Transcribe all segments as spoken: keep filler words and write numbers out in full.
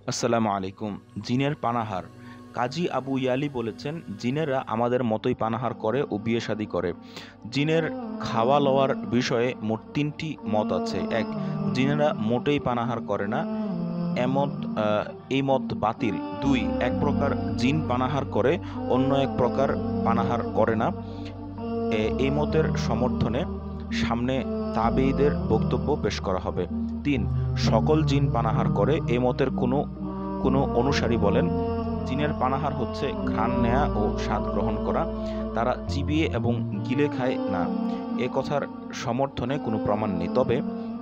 আসসালামু আলাইকুম। জিনের পানাহার। কাজী আবু ইয়ালি বলেছেন, জিনেরা আমাদের মতোই পানাহার করে ও বিয়ে শাদী করে। জিনের খাওয়া লওয়ার বিষয়ে মোট তিনটি মত আছে। এক, জিনেরা মোটেই পানাহার করে না, এমত আহ, এই মত বাতিল। দুই, এক প্রকার জিন পানাহার করে, অন্য এক প্রকার পানাহার করে না। এ- এই মতের সমর্থনে সামনে তাবেঈদের বক্তব্য পেশ করা হবে। তিন, সকল জিন পানাহার করে। এই মতের কোনো কোনো অনুসারী বলেন, জিনের পানাহার হচ্ছে ঘ্রাণ নেয়া ও স্বাদ গ্রহণ করা, তারা চিবিয়ে এবং গিলে খায় না। এ কথার সমর্থনে কোনো প্রমাণ নেই। তবে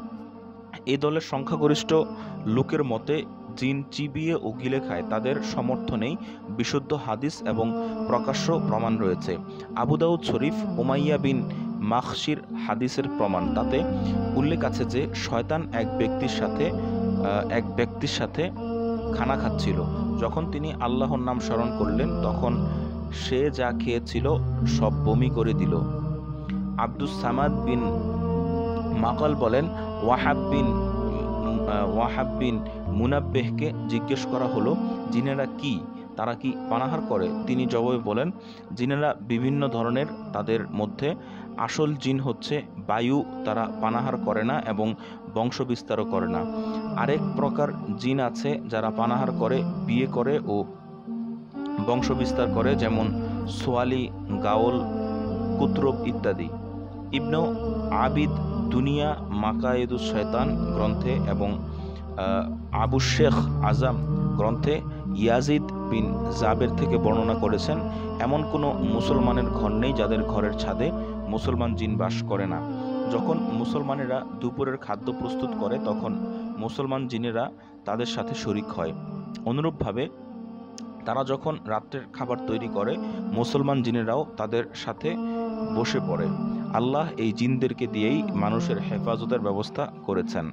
এ দলের সংখ্যাগরিষ্ঠ লোকের মতে জিন চিবিয়ে ও গিলে খায়, তাদের সমর্থনেই বিশুদ্ধ হাদিস এবং প্রকাশ্য প্রমাণ রয়েছে। আবু দাউদ শরীফ উমাইয়া বিন মাখশির হাদিসের প্রমাণ। তাতে উল্লেখ আছে যে শয়তান এক ব্যক্তির সাথে আহ, এক ব্যক্তির সাথে খানা খাচ্ছিল। যখন তিনি আল্লাহর নাম স্মরণ করলেন, তখন সে যা খেয়েছিল সব বমি করে দিল। আব্দুস সামাদ বিন মাকাল বলেন, ওয়াহাব বিন আহ, ওয়াহাব বিন মুনাব্বেহকে জিজ্ঞেস করা হলো, জিনেরা কি, তারা কি পানাহার করে? তিনি জবাবে বলেন, জিনেরা বিভিন্ন ধরনের, তাদের মধ্যে আসল জিন হচ্ছে বায়ু, তারা পানাহার করে না এবং বংশ বিস্তারও করে না। আরেক প্রকার জিন আছে যারা পানাহার করে, বিয়ে করে ও বংশ বিস্তার করে, যেমন সোয়ালি, গাওল, কুতরব ইত্যাদি। ইবনু আবিদ দুনিয়া মাকায়েদুস শয়তান গ্রন্থে এবং আবু শেখ আজম গ্রন্থে ইয়াজিদ বিন জাবের থেকে বর্ণনা করেছেন, এমন কোনো মুসলমানের ঘর নেই যাদের ঘরের ছাদে মুসলমান জিন বাস করে না। যখন মুসলমানেরা দুপুরের খাদ্য প্রস্তুত করে, তখন মুসলমান জিনেরা তাদের সাথে শরিক হয়। অনুরূপভাবে তারা যখন রাত্রের খাবার তৈরি করে, মুসলমান জিনেরাও তাদের সাথে বসে পড়ে। আল্লাহ এই জিনদেরকে দিয়েই মানুষের হেফাজতের ব্যবস্থা করেছেন।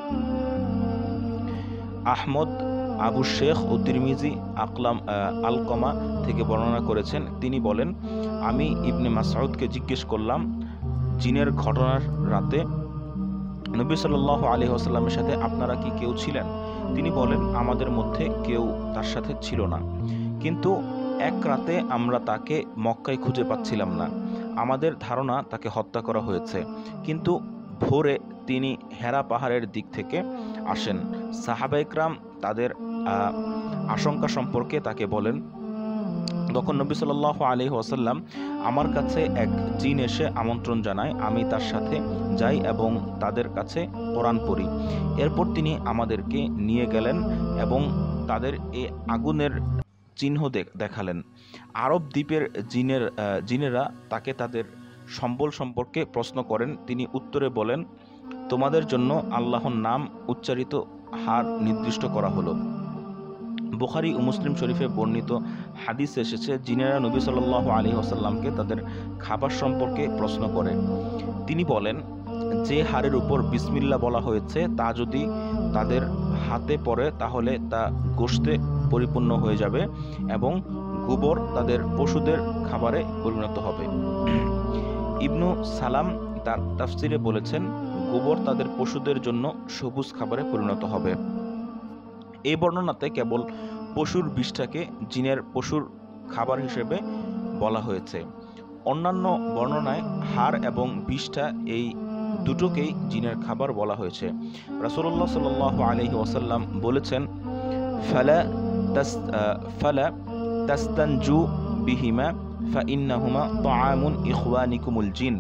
আহমদ, আবু শেখ ও তিরমিজি আকলাম আলকমা থেকে বর্ণনা করেছেন, তিনি বলেন, আমি ইবনে মাসউদকে জিজ্ঞেস করলাম, জিনের ঘটনার রাতে নবী সাল্লাল্লাহু আলাইহি ওয়াসাল্লামের সাথে আপনারা কি কেউ ছিলেন? তিনি বলেন, আমাদের মধ্যে কেউ তার সাথে ছিল না, কিন্তু এক রাতে আমরা তাকে মক্কায় খুঁজে পাচ্ছিলাম না। আমাদের ধারণা তাকে হত্যা করা হয়েছে। কিন্তু ভোরে তিনি হেরা পাহাড়ের দিক থেকে আসেন। সাহাবা ইকরাম তাদের আশঙ্কা সম্পর্কে তাকে বলেন। তখন নবী সাল্লাল্লাহু আলাইহি ওয়াসাল্লাম, আমার কাছে এক জিন এসে আমন্ত্রণ জানায়, আমি তার সাথে যাই এবং তাদের কাছে কোরআন পড়ি। এরপর তিনি আমাদেরকে নিয়ে গেলেন এবং তাদের এই আগুনের চিহ্ন দেখালেন। আরব দ্বীপের জিনের জিনেরা তাকে তাদের সম্বল সম্পর্কে প্রশ্ন করেন। তিনি উত্তরে বলেন, তোমাদের জন্য আল্লাহর নাম উচ্চারিত হার নির্দিষ্ট করা হলো। বুখারী ও মুসলিম শরীফে বর্ণিত হাদিসে এসেছে, জিনেরা নবী সাল্লাল্লাহু আলাইহি ওয়াসাল্লামকে তাদের খাবার সম্পর্কে প্রশ্ন করে। তিনি বলেন, যে হাড়ের উপর বিসমিল্লাহ বলা হয়েছে তা যদি তাদের হাতে পড়ে, তাহলে তা গোশতে পরিপূর্ণ হয়ে যাবে এবং গোবর তাদের পশুদের খাবারে পরিণত হবে। ইবনু সালাম তার তাফসিরে বলেছেন, গোবর তাদের পশুদের জন্য সবুজ খাবারে পরিণত হবে। এই বর্ণনাতে কেবল পশুর বিষটাকে জিনের পশুর খাবার হিসেবে বলা হয়েছে। অন্যান্য বর্ণনায় হাড় এবং বিষটা, এই দুটোকেই জিনের খাবার বলা হয়েছে। রাসূলুল্লাহ সাল্লাল্লাহু আলাইহি ওয়াসাল্লাম বলেছেন, ফালা তাস ফালা তাস্তানজু বিহিমা ফাইন্নাহুমা তাআমুন ইখওয়ানিকুমুল জিন।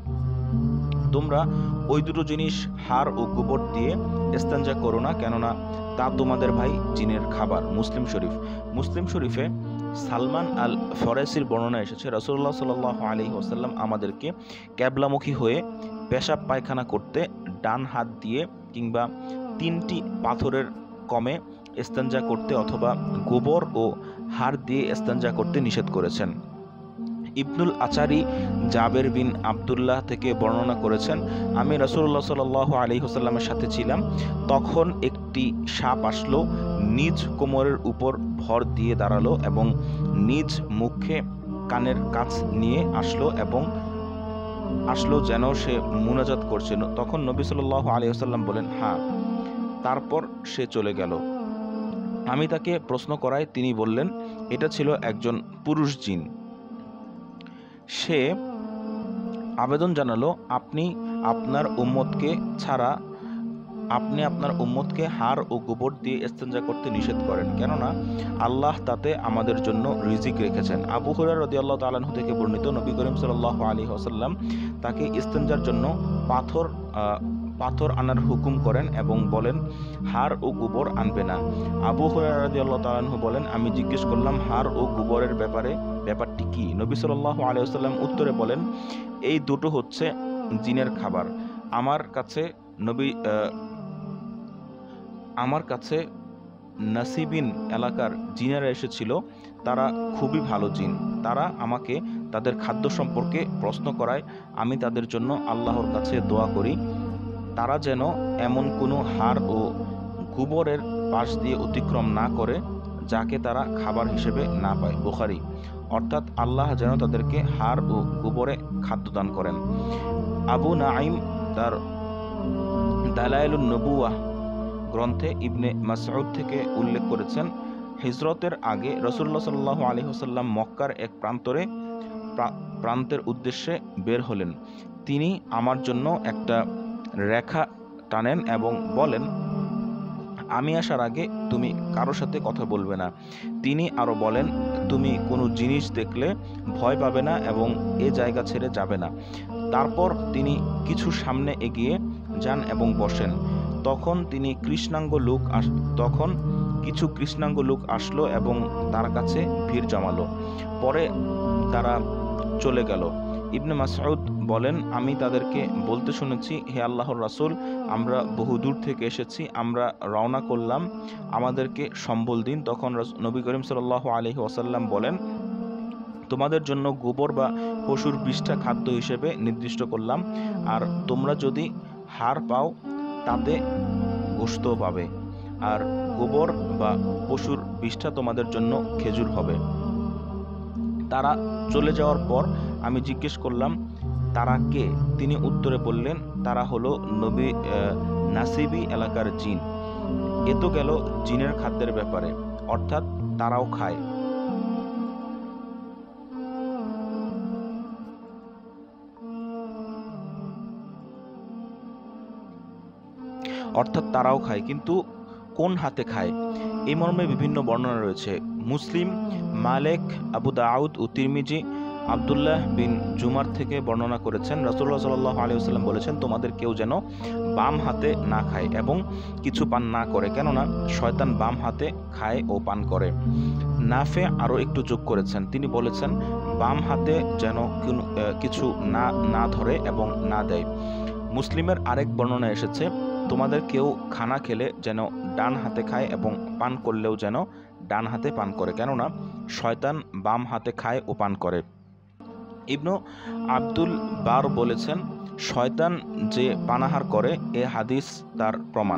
তোমরা ওই দুটো জিনিস, হাড় ও গোবর দিয়ে ইস্তেঞ্জা করো না, কেননা তা তোমাদের ভাই জিনের খাবার। মুসলিম শরীফ মুসলিম শরীফে সালমান আল ফরাসির বর্ণনা এসেছে, রাসূলুল্লাহ সাল্লাল্লাহু আলাইহি ওয়াসাল্লাম আমাদেরকে ক্যাবলামুখী হয়ে পেশাব পায়খানা করতে ডান হাত দিয়ে কিংবা তিনটি পাথরের কমে ইস্তেঞ্জা করতে অথবা গোবর ও হাড় দিয়ে ইস্তেঞ্জা করতে নিষেধ করেছেন। ইবনুল আচারি জাবের বিন আবদুল্লাহ থেকে বর্ণনা করেছেন, আমি রাসূলুল্লাহ সাল্লাল্লাহু আলাইহি ওয়াসাল্লামের সাথে ছিলাম, তখন একটি সাপ আসলো, নিজ কোমরের উপর ভর দিয়ে দাঁড়ালো এবং নিজ মুখে কানের কাছ নিয়ে আসলো এবং আসলো যেন সে মুনাজাত করছে। তখন নবী সাল্লাল্লাহু আলাইহি ওয়াসাল্লাম বলেন, হ্যাঁ। তারপর সে চলে গেল। আমি তাকে প্রশ্ন করায় তিনি বললেন, এটা ছিল একজন পুরুষ জিন। সে আবেদন জানালো, আপনি আপনার উম্মতকে ছাড়া আপনি আপনার উম্মতকে হাড় ও গোবর দিয়ে ইস্তেঞ্জা করতে নিষেধ করেন, কেননা আল্লাহ তাতে আমাদের জন্য রিজিক রেখেছেন। আবু হুরায়রা রাদিয়াল্লাহু তাআলা আনহু থেকে বর্ণিত, নবী করিম সাল্লাল্লাহু আলাইহি ওয়াসাল্লাম তাকে ইস্তেঞ্জার জন্য পাথর পাথর আনার হুকুম করেন এবং বলেন, হাড় ও গোবর আনবে না। আবু হুরায়রা রাদিয়াল্লাহু তাআলা আনহু বলেন, আমি জিজ্ঞেস করলাম, হাড় ও গোবরের ব্যাপারে ব্যাপারটি কি? নবী সাল্লাল্লাহু আলাইহি ওয়াসাল্লাম উত্তরে বলেন, এই দুটো হচ্ছে জিনের খাবার। আমার কাছে নবী আমার কাছে নাসিবিন এলাকার জিনেরা এসেছিল। তারা খুবই ভালো জিন। তারা আমাকে তাদের খাদ্য সম্পর্কে প্রশ্ন করায় আমি তাদের জন্য আল্লাহর কাছে দোয়া করি, তারা যেন এমন কোনো হাড় ও গোবরের পাশ দিয়ে অতিক্রম না করে যাকে তারা খাবার হিসেবে না পায়। বুখারী। অর্থাৎ আল্লাহ যেন তাদেরকে হাড় ও গোবরে খাদ্য দান করেন। আবু নাঈম তার দালাইলুন নবুওয়াহ গ্রন্থে ইবনে মাসউদ থেকে উল্লেখ করেছেন, হিজরতের আগে রাসূলুল্লাহ সাল্লাল্লাহু আলাইহি ওয়াসাল্লাম মক্কার এক প্রান্তরে প্রান্তের উদ্দেশ্যে বের হলেন। তিনি আমার জন্য একটা রেখা টানেন এবং বলেন, আমি আসার আগে তুমি কারো সাথে কথা বলবে না। তিনি আরো বলেন, তুমি কোনো জিনিস দেখলে ভয় পাবে না এবং এ জায়গা ছেড়ে যাবে না। তারপর তিনি কিছু সামনে এগিয়ে যান এবং বসেন। তখন তিনি কৃষ্ণাঙ্গ লোক তখন কিছু কৃষ্ণাঙ্গ লোক আসলো এবং তার কাছে ভিড় জমালো। পরে তারা চলে গেল। ইবনে মাসউদ বলেন, আমি তাদেরকে বলতে শুনেছি, হে আল্লাহর রাসূল, আমরা বহু দূর থেকে এসেছি, আমরা রওনা করলাম, আমাদেরকে সম্বল দিন। তখন নবী করিম সাল্লাল্লাহু আলাইহি ওয়াসাল্লাম বলেন, তোমাদের জন্য গোবর বা পশুর বিষ্ঠা খাদ্য হিসেবে নির্দিষ্ট করলাম, আর তোমরা যদি হাড় পাও তাতে গোশত পাবে, আর গোবর বা পশুর বিষ্ঠা তোমাদের জন্য খেজুর হবে। তারা চলে যাওয়ার পর আমি জিজ্ঞেস করলাম, তারা কে? তিনি উত্তরে বললেন, তারা হলো নবী নাসিবি এলাকার জিন। এ তো গেল জিনের খাদ্যের ব্যাপারে, অর্থাৎ তারাও খায়। অর্থাৎ তারাও খায়, কিন্তু কোন হাতে খায়? এই মর্মে বিভিন্ন বর্ণনা রয়েছে। মুসলিম, মালেক, আবু দাউদ ও তিরমিজি আব্দুল্লাহ বিন জুমার থেকে বর্ণনা করেছেন, রাসূলুল্লাহ সাল্লাল্লাহু আলাইহি ওয়াসাল্লাম বলেছেন, তোমাদের কেউ যেন বাম হাতে না খায় এবং কিছু পান না করে, কেননা শয়তান বাম হাতে খায় ও পান করে। নাফে আরও একটু যোগ করেছেন, তিনি বলেছেন, বাম হাতে যেন কিছু না না ধরে এবং না দেয়। মুসলিমের আরেক বর্ণনা এসেছে, তোমাদের কেউ খানা খেলে যেন ডান হাতে খায় এবং পান করলেও যেন ডান হাতে পান করে, কেননা শয়তান বাম হাতে খায় ও পান করে। ইবনু আব্দুল বার বলেছেন, শয়তান যে পানাহার করে এ হাদিস তার প্রমাণ।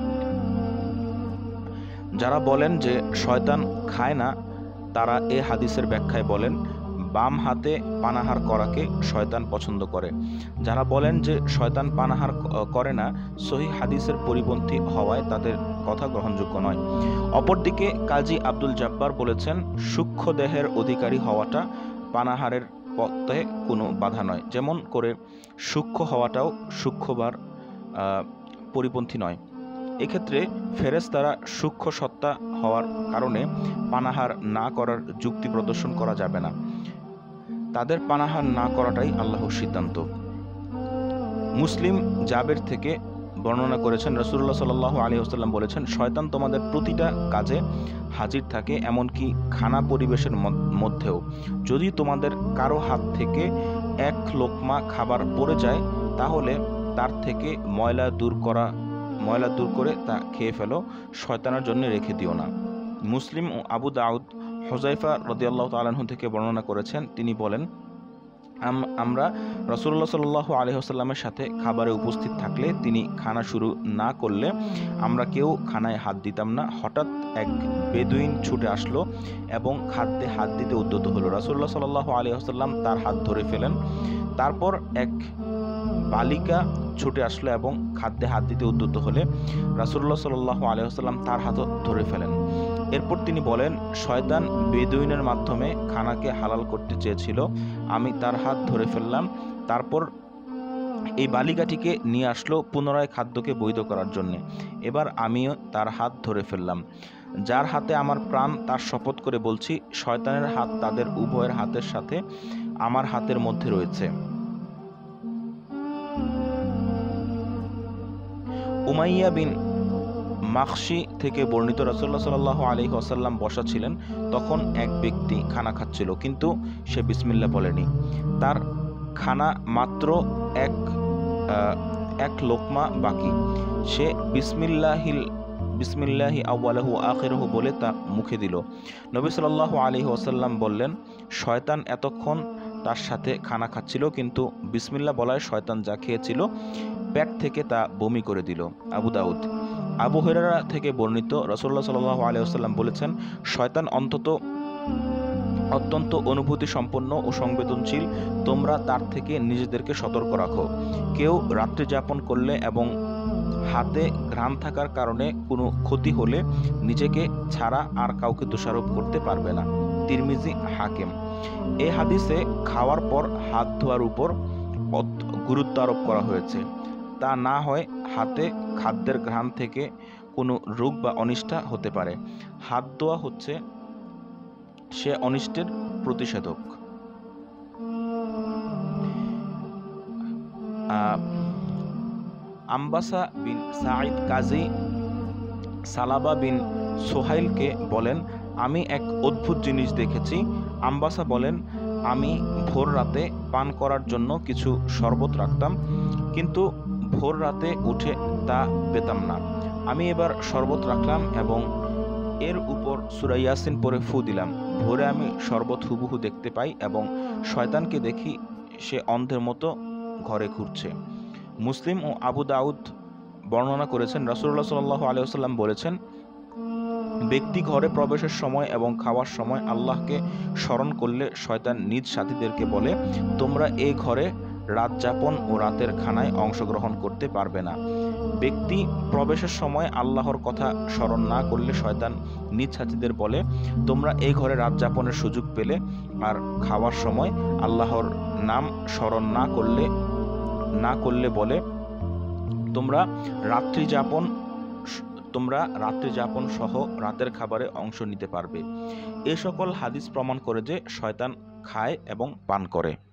যারা বলেন যে শয়তান খায় না, তারা এ হাদিসের ব্যাখ্যায় বলেন, বাম হাতে পানাহার করাকে শয়তান পছন্দ করে। যারা বলেন যে শয়তান পানাহার করে না, সহিহ হাদিসের পরিপন্থী হওয়ায় তাদের কথা গ্রহণযোগ্য নয়। অপরদিকে কাজী আব্দুল জব্বার বলেছেন, সূক্ষ্ম দেহের অধিকারী হওয়াটা পানাহারের পথে কোনো বাধা নয়, যেমন করে সূক্ষ্ম হওয়াটাও সূক্ষ্মবার পরিপন্থী নয়। এক্ষেত্রে ফেরেশতারা সূক্ষ্ম সত্তা হওয়ার কারণে পানাহার না করার যুক্তি প্রদর্শন করা যাবে না। তাদের পানাহার না করাটাই আল্লাহর সিদ্ধান্ত। মুসলিম জাবের থেকে বর্ণনা করেছেন, রাসূলুল্লাহ সাল্লাল্লাহু আলাইহি ওয়াসাল্লাম বলেছেন, শয়তান তোমাদের প্রতিটা কাজে হাজির থাকে, এমনকি খানা পরিবেশের মধ্যেও। যদি তোমাদের কারো হাত থেকে এক লোকমা খাবার পড়ে যায়, তাহলে তার থেকে ময়লা দূর করা ময়লা দূর করে তা খেয়ে ফেলো, শয়তানের জন্য রেখে দিও না। মুসলিম ও আবু দাউদ হুযায়ফা রাদিয়াল্লাহু তাআলা আনহু থেকে বর্ণনা করেছেন, তিনি বলেন, আমরা রাসূলুল্লাহ সাল্লাল্লাহু আলাইহি ওয়াসাল্লামের সাথে খাবারে উপস্থিত থাকলে তিনি খানা শুরু না করলে আমরা কেউ খানায় হাত দিতাম না। হঠাৎ এক বেদুইন ছুটে আসলো এবং খাদ্যে হাত দিতে উদ্যত হলো। রাসূলুল্লাহ সাল্লাল্লাহু আলাইহি ওয়াসাল্লাম তার হাত ধরে ফেলেন। তারপর এক বালিকা ছুটে আসলো এবং খাদ্যে হাত দিতে উদ্যত হলে রাসূলুল্লাহ সাল্লাল্লাহু আলাইহি ওয়াসাল্লাম তার হাত ধরে ফেলেন। এরপর তিনি বলেন, শয়তান বেদুইনের মাধ্যমে খানাকে হালাল করতে চেয়েছিল, আমি তার হাত ধরে ফেললাম। তারপর এই বালিকাটিকে নিয়ে আসলো পুনরায় খাদ্যকে বৈধ করার জন্য। এবার আমিও তার হাত ধরে ফেললাম। যার হাতে আমার প্রাণ তার শপথ করে বলছি, শয়তানের হাত তাদের উভয়ের হাতের সাথে আমার হাতের মধ্যে রয়েছে। উমাইয়া বিন মাখশি থেকে বর্ণিত, রাসূলুল্লাহ সাল্লাল্লাহু আলাইহি ওয়াসাল্লাম বসা ছিলেন। তখন এক ব্যক্তি খানা খাচ্ছিল, কিন্তু সে বিসমিল্লাহ বলেনি। তার খানা মাত্র এক এক লোকমা বাকি। সে বিসমিল্লাহিল বিসমিল্লাহি আউয়ালাহু আখিরহু বলে তা মুখে দিল। নবী সাল্লাল্লাহু আলাইহি ওয়াসাল্লাম বললেন, শয়তান এতক্ষণ তার সাথে খানা খাচ্ছিল, কিন্তু বিসমিল্লাহ বলায় শয়তান যা খেয়েছিল পেট থেকে তা বমি করে দিল। আবু দাউদ। আবু হুরায়রা থেকে বর্ণিত, রাসূলুল্লাহ সাল্লাল্লাহু আলাইহি ওয়াসাল্লাম বলেছেন, শয়তান অন্তত অত্যন্ত অনুভূতি সম্পন্ন ও সংবেদনশীল, তোমরা তার থেকে নিজেদেরকে সতর্ক রাখো। কেউ রাত্রি যাপন করলে এবং হাতে ঘ্রাণ থাকার কারণে কোনো ক্ষতি হলে নিজেকে ছাড়া আর কাউকে দোষারোপ করতে পারবে না। তিরমিজি, হাকিম। এই হাদিসে খাওয়ার পর হাত ধোয়ার উপর গুরুত্ব আরোপ করা হয়েছে। তা না হয় হাতে খাদ্যের ঘ্রাণ থেকে কোনো রোগ বা অনিষ্টা হতে পারে। হাত ধোয়া হচ্ছে সে অনিষ্টের প্রতিষেধক। আম্বাসা বিন সাঈদ কাজী সালাবা বিন সোহাইলকে বলেন, আমি এক অদ্ভুত জিনিস দেখেছি। আম্বাসা বলেন, আমি ভোর রাতে পান করার জন্য কিছু শরবত রাখতাম, কিন্তু ভোর রাতে উঠে তা পেতাম না। আমি এবার শরবত রাখলাম এবং এর উপর সূরা ইয়াসিন পড়ে ফু দিলাম। ভোরে আমি শরবত হুবহু দেখতে পাই এবং শয়তানকে দেখি সে অন্ধের মতো ঘরে ঘুরছে। মুসলিম ও আবু দাউদ বর্ণনা করেছেন, রাসূলুল্লাহ সাল্লাল্লাহু আলাইহি ওয়াসাল্লাম বলেছেন, ব্যক্তি ঘরে প্রবেশের সময় এবং খাওয়ার সময় আল্লাহকে স্মরণ করলে শয়তান নিজ সাথীদেরকে বলে, তোমরা এই ঘরে রাত যাপন ও রাতের খানায় অংশগ্রহণ করতে পারবে না। ব্যক্তি প্রবেশের সময় আল্লাহর কথা স্মরণ না করলে শয়তান নিজ সাথীদের বলে, তোমরা এই ঘরে রাত যাপনের সুযোগ পেলে, আর খাওয়ার সময় আল্লাহর নাম স্মরণ না করলে না করলে বলে, তোমরা রাত্রি যাপন তোমরা রাত্রি যাপন সহ রাতের খাবারে অংশ নিতে পারবে। এ সকল হাদিস প্রমাণ করে যে শয়তান খায় এবং পান করে।